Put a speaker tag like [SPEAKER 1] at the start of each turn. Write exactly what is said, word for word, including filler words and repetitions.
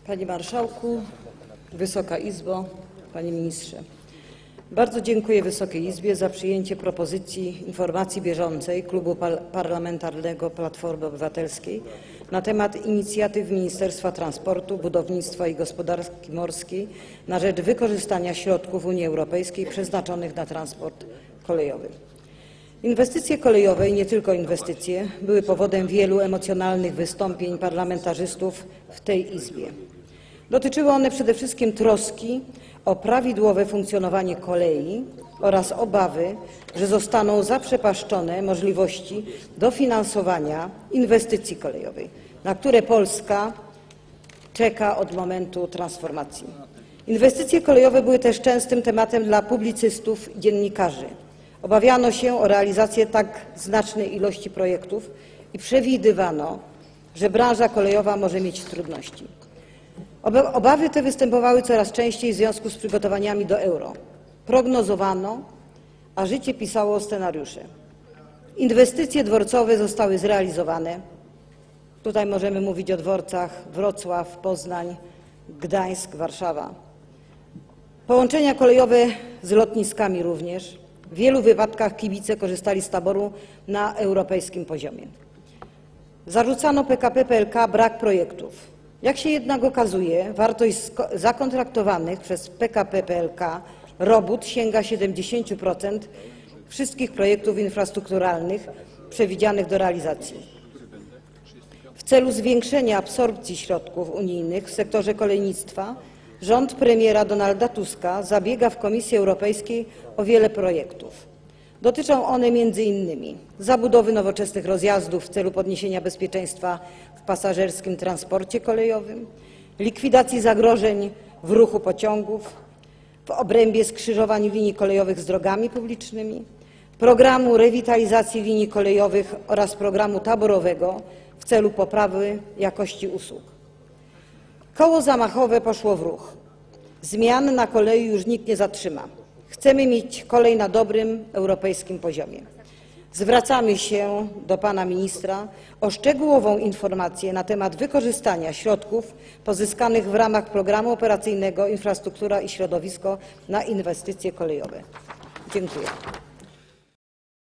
[SPEAKER 1] Panie Marszałku, Wysoka Izbo, Panie Ministrze. Bardzo dziękuję Wysokiej Izbie za przyjęcie propozycji informacji bieżącej Klubu Parlamentarnego Platformy Obywatelskiej na temat inicjatyw Ministerstwa Transportu, Budownictwa i Gospodarki Morskiej na rzecz wykorzystania środków Unii Europejskiej przeznaczonych na transport kolejowy. Inwestycje kolejowe i nie tylko inwestycje były powodem wielu emocjonalnych wystąpień parlamentarzystów w tej Izbie. Dotyczyły one przede wszystkim troski o prawidłowe funkcjonowanie kolei oraz obawy, że zostaną zaprzepaszczone możliwości dofinansowania inwestycji kolejowej, na które Polska czeka od momentu transformacji. Inwestycje kolejowe były też częstym tematem dla publicystów i dziennikarzy. Obawiano się o realizację tak znacznej ilości projektów i przewidywano, że branża kolejowa może mieć trudności. Obawy te występowały coraz częściej w związku z przygotowaniami do euro. Prognozowano, a życie pisało scenariusze. Inwestycje dworcowe zostały zrealizowane. Tutaj możemy mówić o dworcach Wrocław, Poznań, Gdańsk, Warszawa. Połączenia kolejowe z lotniskami również. W wielu wypadkach kibice korzystali z taboru na europejskim poziomie. Zarzucano P K P P L K brak projektów. Jak się jednak okazuje, wartość zakontraktowanych przez P K P P L K robót sięga siedemdziesiąt procent wszystkich projektów infrastrukturalnych przewidzianych do realizacji. W celu zwiększenia absorpcji środków unijnych w sektorze kolejnictwa rząd premiera Donalda Tuska zabiega w Komisji Europejskiej o wiele projektów. Dotyczą one między innymi zabudowy nowoczesnych rozjazdów w celu podniesienia bezpieczeństwa w pasażerskim transporcie kolejowym, likwidacji zagrożeń w ruchu pociągów, w obrębie skrzyżowań linii kolejowych z drogami publicznymi, programu rewitalizacji linii kolejowych oraz programu taborowego w celu poprawy jakości usług. Koło zamachowe poszło w ruch. Zmian na kolei już nikt nie zatrzyma. Chcemy mieć kolej na dobrym europejskim poziomie. Zwracamy się do pana ministra o szczegółową informację na temat wykorzystania środków pozyskanych w ramach programu operacyjnego Infrastruktura i środowisko na inwestycje kolejowe. Dziękuję.